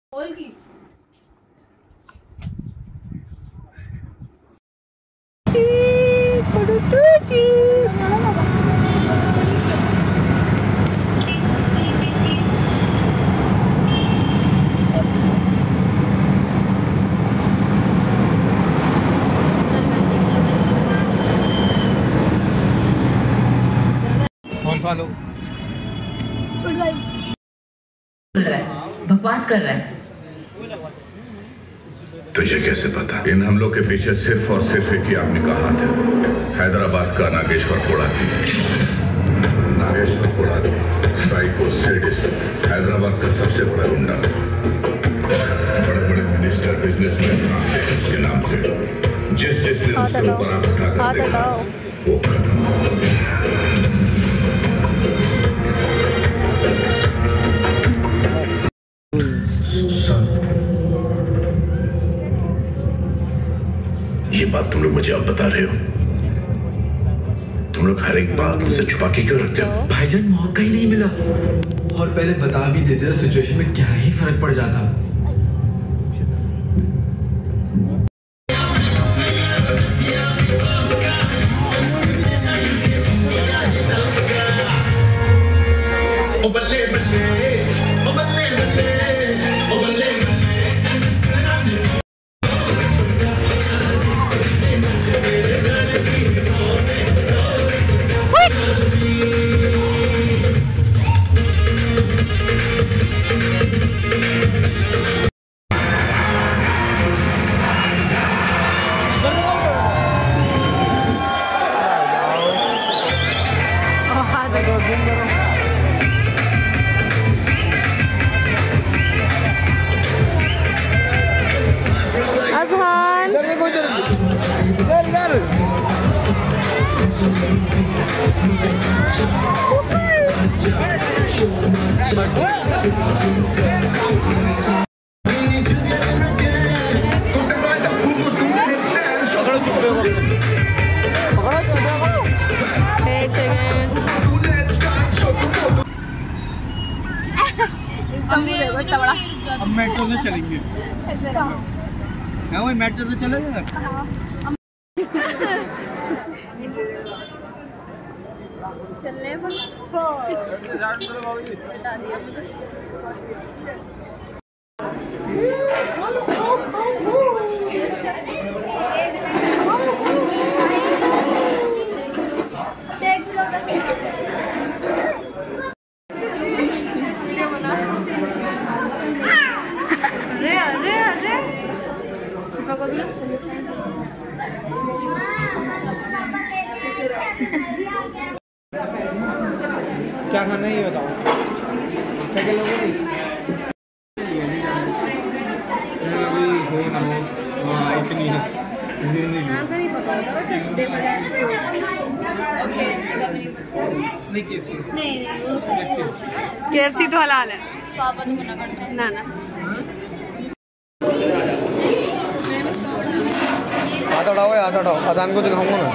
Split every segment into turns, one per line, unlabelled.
बोल की
कौन फॉलो
बकवास कर रहा है।
तुझे कैसे पता? इन हमलों के पीछे सिर्फ और सिर्फ एक ही आदमी का हाथ है। हैदराबाद का नागेश्वर कोड़ाती। नागेश्वर कोड़ाती साइको सेडिस्ट, हैदराबाद का सबसे बड़ा गुंडा। बड़े बड़े मिनिस्टर बिजनेसमैन भागते हैं उसके नाम से। जिसने उसके ऊपर आंख उठा कर देखा वो खत्म। ये बात तुम लोग मुझे अब बता रहे हो? तुम लोग हर एक बात मुझसे छुपा के क्यों रखते हो?
भाईजान मौका ही नहीं मिला, और पहले बता भी देते तो सिचुएशन में क्या ही फर्क पड़ जाता।
ओ बल्ले बल्ले, ओ बल्ले बल्ले, ओ बल्ले बल्ले।
अब मेट्रो से चलेंगे। वही मेट्रो से चले जाए।
चलने
क्या खाना है ये बताओ। क्या क्या लोगे? अभी हो ना हो इसलिए
नहीं पता देखा जाए नहीं KFC तो हलाल है। पापा तो मना करते हैं। ना
हाथ उठाओ, हाथ उठाओ, अदान को दिखाऊंगा ना।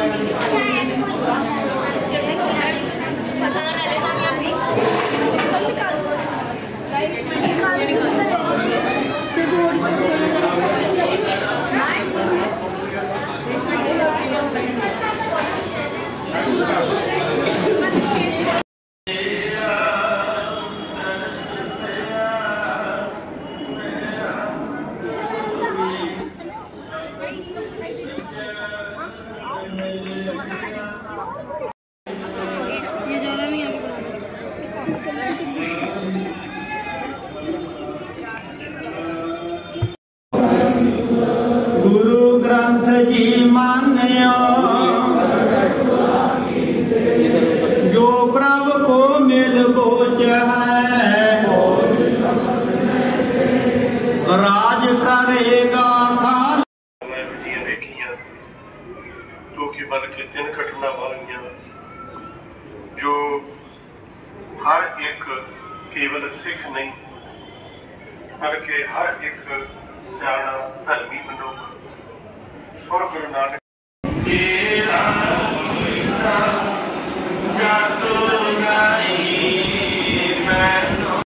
गुरु ग्रंथ जी मान्यो जो प्रभु को मिल गोच है, राज करेगा खाल।
तो कि बल्कि 3 घटना वालियां जो हर एक केवल सिख नहीं बल्कि हर एक सियाणा धर्मी मनुख और गुरु नानक